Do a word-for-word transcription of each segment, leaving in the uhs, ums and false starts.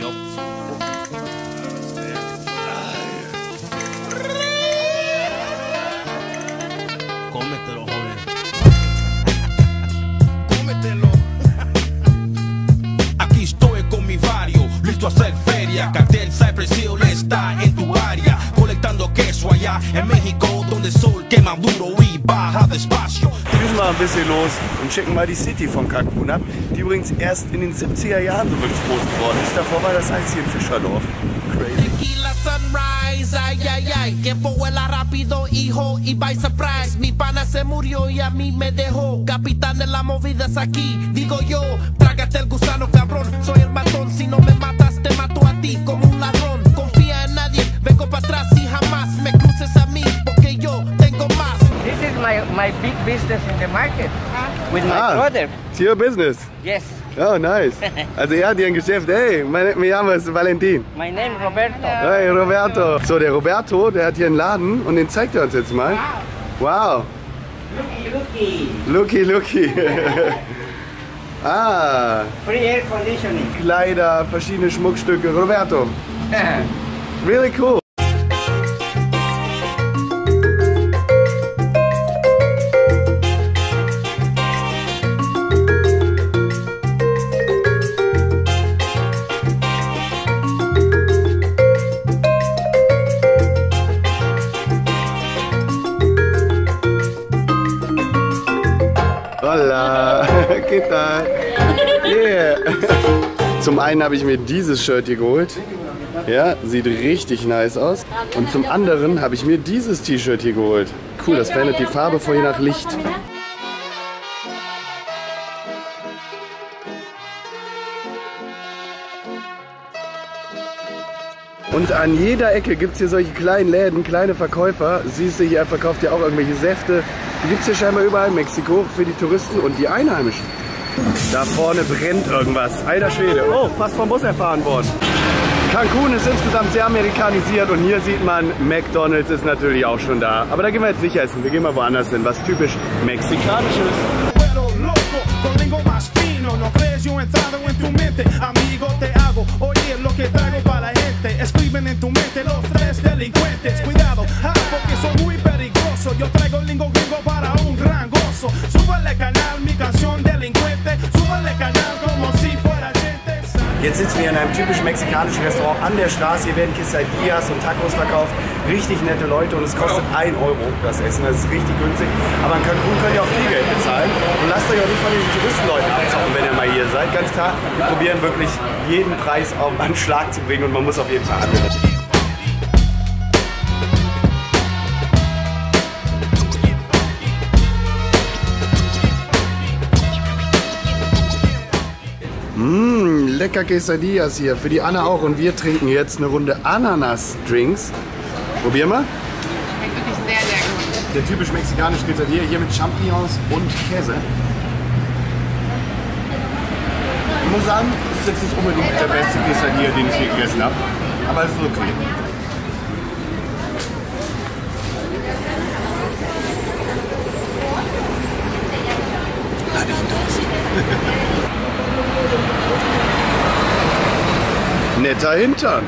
mío. Cómetelo, joven. Cómetelo. Aquí estoy con mi vario, listo a hacer feria. Cartel Cypress Hill está en tu área, colectando queso allá en México, donde el sol quema duro y baja despacio. Wir düsen mal ein bisschen los und checken mal die City von Cancun ab, die übrigens erst in den siebziger Jahren so wirklich groß geworden ist. Davor war das einzige ein Fischerdorf. Crazy. Tequila sunrise, ay, ay, ay. Tiempo vuela rápido, hijo, y by surprise. Mi pana se murió y a mí me dejó. Capitán de las movidas aquí, digo yo. Trágate el gusano, cabrón. Soy el matón, si no me matas, te mato a ti como un ladrón. Confía en nadie, vengo para atrás y jamás me cruces a mí, porque yo tengo más. This is my, my big business in the market with my Ah, brother. it's your business. Yes, Oh, nice. Also ihr habt hier ein Geschäft. Hey, mein, mein Name ist Valentin. my name Roberto. Hey, Roberto. So, der Roberto, der hat hier einen Laden und den zeigt er uns jetzt mal. Wow. Looky, looky. Looky, looky. Ah, Free air conditioning. Kleider, verschiedene Schmuckstücke. Roberto, really cool. Hola, ¿qué tal? Yeah. Zum einen habe ich mir dieses Shirt hier geholt. Ja, sieht richtig nice aus. Und zum anderen habe ich mir dieses T-Shirt hier geholt. Cool, das verändert die Farbe voll je nach Licht. Und an jeder Ecke gibt es hier solche kleinen Läden, kleine Verkäufer. Siehst du, hier er verkauft ja auch irgendwelche Säfte. Die gibt es hier scheinbar überall in Mexiko für die Touristen und die Einheimischen. Da vorne brennt irgendwas. Alter Schwede. Oh, fast vom Bus erfahren worden. Cancun ist insgesamt sehr amerikanisiert und hier sieht man, McDonald's ist natürlich auch schon da. Aber da gehen wir jetzt nicht essen. Wir gehen mal woanders hin, was typisch mexikanisch ist. Escriben en tu mente los tres delincuentes. Cuidado, ah, porque soy muy peligroso. Yo traigo el lingo gringo para un gran gozo. Súbale canal, mi canción delincuente. Súbale canal como si fuera gente. Jetzt sitzen wir in einem typisch mexikanischen Restaurant an der Straße. Hier werden Quesadillas und Tacos verkauft. Richtig nette Leute und es kostet ein Euro das Essen. Das ist richtig günstig. Aber in Cancun könnt ihr auch viel Geld bezahlen. Und lasst euch auch nicht von diesen Touristenleuten abzocken, wenn ihr mal hier seid. Ganz klar, wir probieren wirklich jeden Preis auf einen Schlag zu bringen und man muss auf jeden Fall handeln. Mmh, lecker Quesadillas hier. Für die Anna auch. Und wir trinken jetzt eine Runde Ananas-Drinks. Probieren wir. Schmeckt wirklich sehr, sehr gut. Der typisch mexikanische Quesadilla hier mit Champignons und Käse. Ich muss sagen, das ist jetzt nicht unbedingt der beste Quesadilla, den ich hier gegessen habe. Aber es ist okay. Hatte ich Durst. Netter Hintern.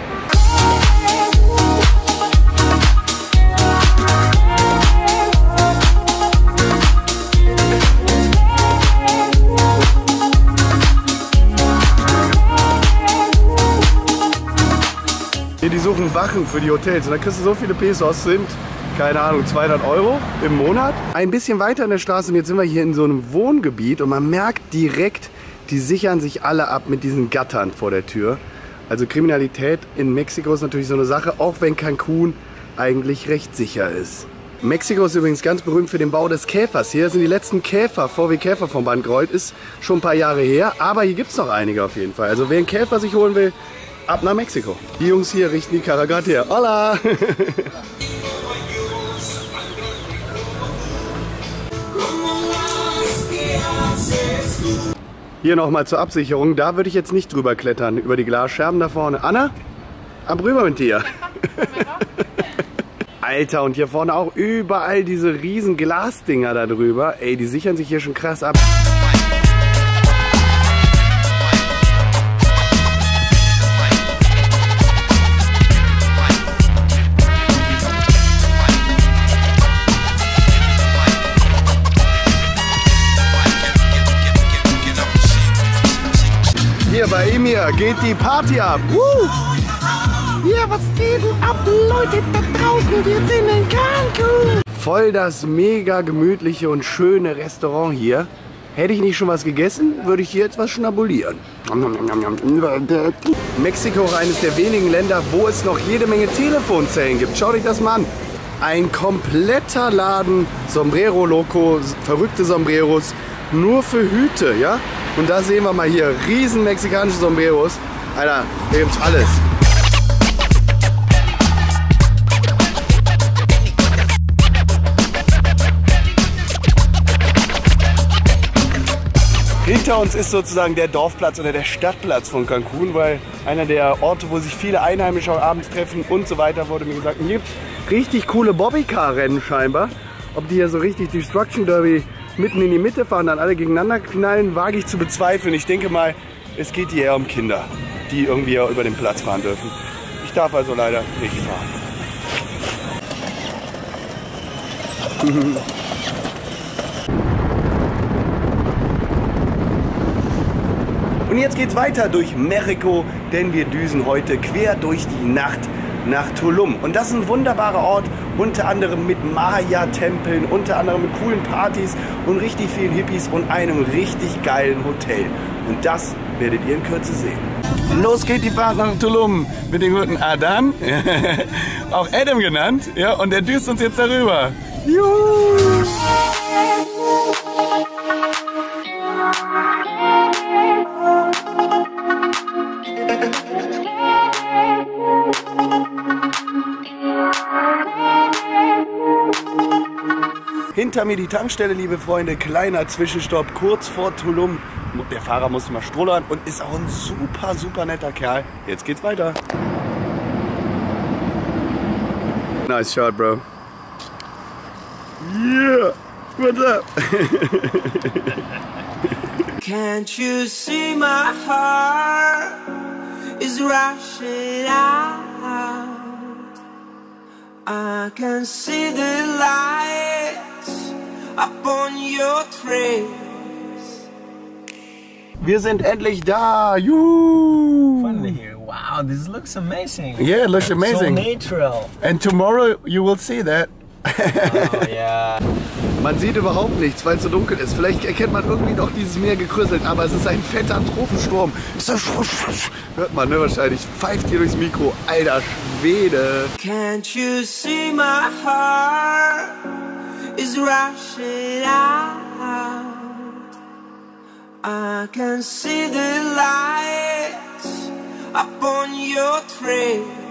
Hier, die suchen Wachen für die Hotels und da kriegst du so viele Pesos, sind, keine Ahnung, zweihundert Euro im Monat. Ein bisschen weiter in der Straße und jetzt sind wir hier in so einem Wohngebiet und man merkt direkt, die sichern sich alle ab mit diesen Gattern vor der Tür. Also Kriminalität in Mexiko ist natürlich so eine Sache, auch wenn Cancun eigentlich recht sicher ist. Mexiko ist übrigens ganz berühmt für den Bau des Käfers. Hier sind die letzten Käfer, V W Käfer vom Band gerollt, ist schon ein paar Jahre her, aber hier gibt es noch einige auf jeden Fall. Also wer einen Käfer sich holen will, ab nach Mexiko. Die Jungs hier richten die Karre gerade her. Hola! Hier nochmal zur Absicherung. Da würde ich jetzt nicht drüber klettern, über die Glasscherben da vorne. Anna, ab rüber mit dir. Alter, und hier vorne auch überall diese riesen Glasdinger da drüber. Ey, die sichern sich hier schon krass ab. Hier bei Emir geht die Party ab. Woo! Ja, was geht denn ab, Leute da draußen? Wir sind in Cancun. Voll das mega gemütliche und schöne Restaurant hier. Hätte ich nicht schon was gegessen, würde ich hier jetzt was schnabulieren. Mexiko ist eines der wenigen Länder, wo es noch jede Menge Telefonzellen gibt. Schaut euch das mal an. Ein kompletter Laden, Sombrero Loco, verrückte Sombreros, nur für Hüte, ja? Und da sehen wir mal hier riesen mexikanische Sombreros. Alter, hier gibt's alles. Hinter uns ist sozusagen der Dorfplatz oder der Stadtplatz von Cancun, weil einer der Orte, wo sich viele Einheimische auch abends treffen und so weiter, wurde mir gesagt. Und hier gibt es richtig coole Bobbycar-Rennen scheinbar. Ob die hier so richtig Destruction Derby mitten in die Mitte fahren, dann alle gegeneinander knallen, wage ich zu bezweifeln. Ich denke mal, es geht hier eher um Kinder, die irgendwie über den Platz fahren dürfen. Ich darf also leider nicht fahren. Und jetzt geht's weiter durch Mexiko, denn wir düsen heute quer durch die Nacht nach Tulum. Und das ist ein wunderbarer Ort, unter anderem mit Maya-Tempeln, unter anderem mit coolen Partys und richtig vielen Hippies und einem richtig geilen Hotel. Und das werdet ihr in Kürze sehen. Los geht die Fahrt nach Tulum mit dem guten Adam, auch Adam genannt, ja, und der düst uns jetzt darüber. Juhu! Hinter mir die Tankstelle, liebe Freunde, kleiner Zwischenstopp, kurz vor Tulum. Der Fahrer musste mal strollern und ist auch ein super, super netter Kerl. Jetzt geht's weiter. Nice shot, bro. Yeah, what's up? Can't you see my heart is rushing out? I can see the lights upon your trace. Wir sind endlich da. Juhu. Finally here. Wow, this looks amazing. Yeah, it looks amazing. So natural. And tomorrow you will see that. Oh, yeah. Man sieht überhaupt nichts, weil es so dunkel ist. Vielleicht erkennt man irgendwie noch dieses Meer gekrüsselt, aber es ist ein fetter Tropensturm. Hört man, ne, wahrscheinlich. Pfeift hier durchs Mikro. Alter Schwede. Can't you see my heart is rushing out? I can see the lights upon your trail.